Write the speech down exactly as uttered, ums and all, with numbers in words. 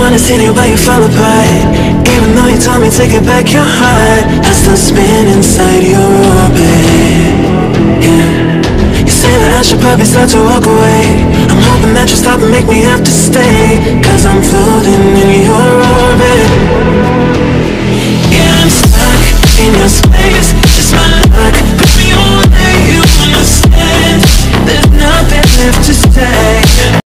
understand it, why you fall apart. Even though you told me to get back your heart, I still spin inside your orbit. Yeah. You say that I should probably start to walk away. I'm hoping that you stop and make me have to stay, cause I'm floating in